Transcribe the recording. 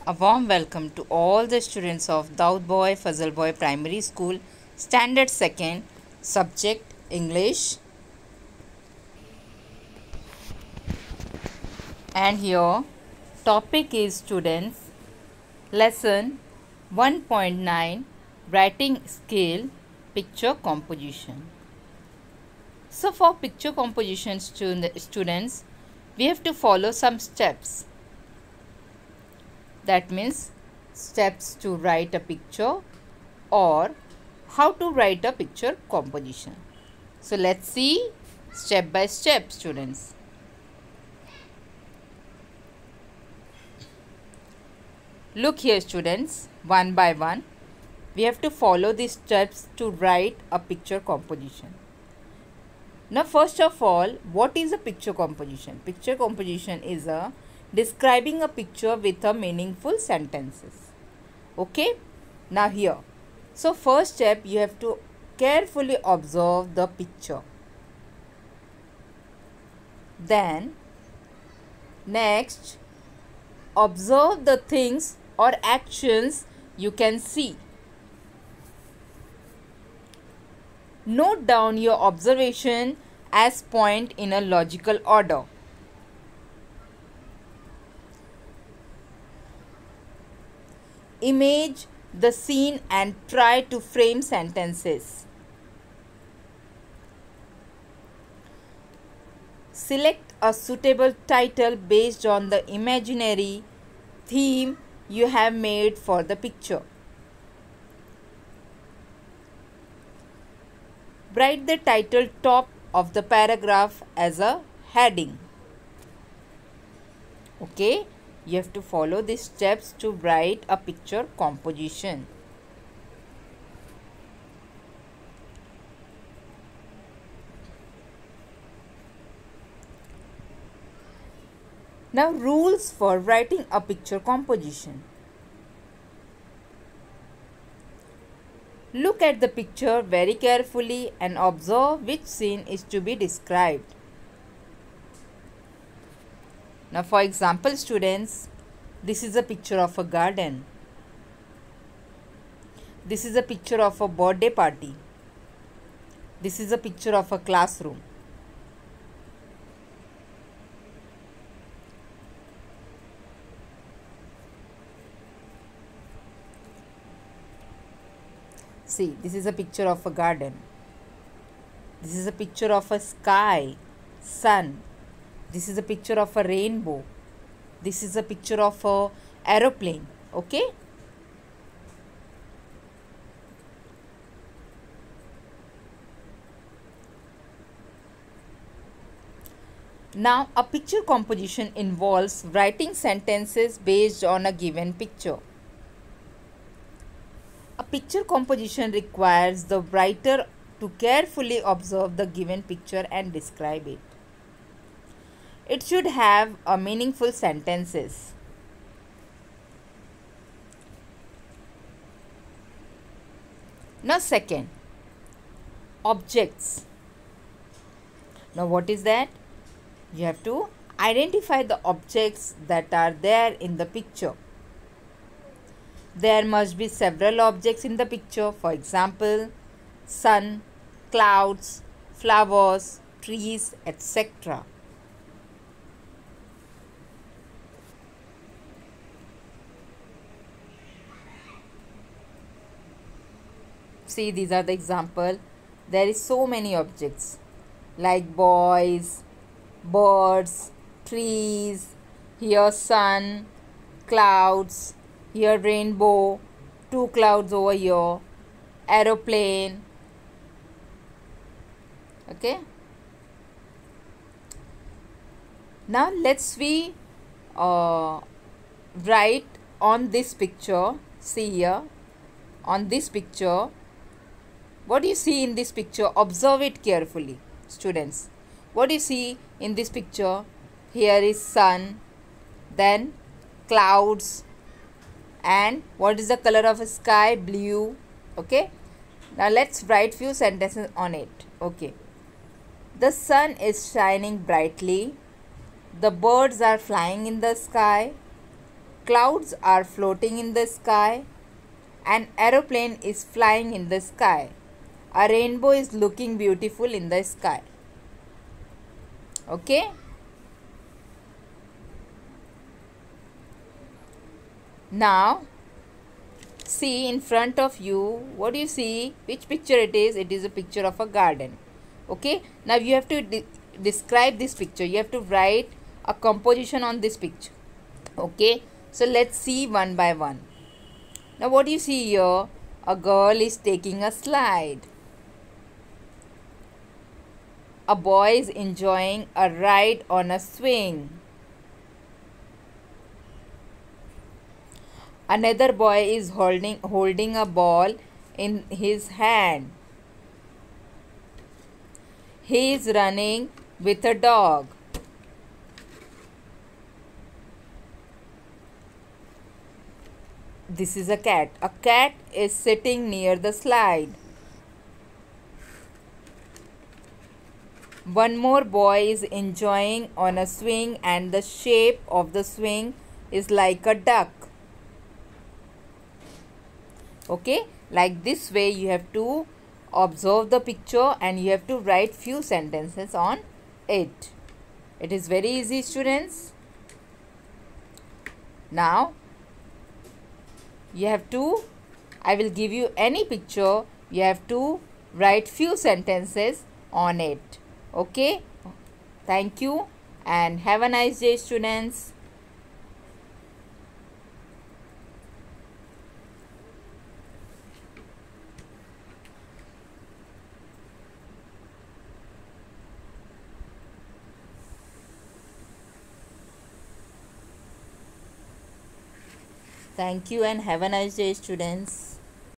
A warm welcome to all the students of Daud Boy Fazal Boy Primary School, Standard 2nd, subject English. And here, topic is students, lesson 1.9, writing skill, picture composition. So for picture composition students, we have to follow some steps. That means steps to write a picture or how to write a picture composition. So let's see step by step, students. Look here, students, one by one. We have to follow these steps to write a picture composition. Now first of all, what is a picture composition? Picture composition is describing a picture with a meaningful sentences. Okay, now here, so first step, you have to carefully observe the picture. Then next, observe the things or actions you can see. Note down your observation as point in a logical order. Image the scene and try to frame sentences. Select a suitable title based on the imaginary theme you have made for the picture. Write the title top of the paragraph as a heading. Okay, you have to follow these steps to write a picture composition. Now, rules for writing a picture composition. Look at the picture very carefully and observe which scene is to be described. Now, for example, students, this is a picture of a garden. This is a picture of a birthday party. This is a picture of a classroom. See, this is a picture of a garden. This is a picture of a sky, sun. This is a picture of a rainbow. This is a picture of a aeroplane. Okay? Now, a picture composition involves writing sentences based on a given picture. A picture composition requires the writer to carefully observe the given picture and describe it. It should have a meaningful sentences. Now second, objects. Now what is that? You have to identify the objects that are there in the picture. There must be several objects in the picture. For example, sun, clouds, flowers, trees, etc. See, these are the example. There is so many objects like boys, birds, trees, here sun, clouds, here rainbow, two clouds over here, aeroplane. Okay. Now let's write on this picture. See here, on this picture, what do you see in this picture? Observe it carefully, students. What do you see in this picture? Here is sun, then clouds, and what is the color of a sky? Blue. Okay, now let's write few sentences on it. Okay, the sun is shining brightly, the birds are flying in the sky, Clouds are floating in the sky. An aeroplane is flying in the sky. A rainbow is looking beautiful in the sky. Okay? Now, see in front of you, what do you see? Which picture it is? It is a picture of a garden. Okay? Now, you have to describe this picture. You have to write a composition on this picture. Okay? So, let's see one by one. Now, what do you see here? A girl is taking a slide. A boy is enjoying a ride on a swing. Another boy is holding a ball in his hand. He is running with a dog. This is a cat. A cat is sitting near the slide. One more boy is enjoying on a swing and the shape of the swing is like a duck. Okay, like this way you have to observe the picture and you have to write few sentences on it. It is very easy, students. Now, I will give you any picture, you have to write few sentences on it. Okay, thank you and have a nice day, students. Thank you and have a nice day, students.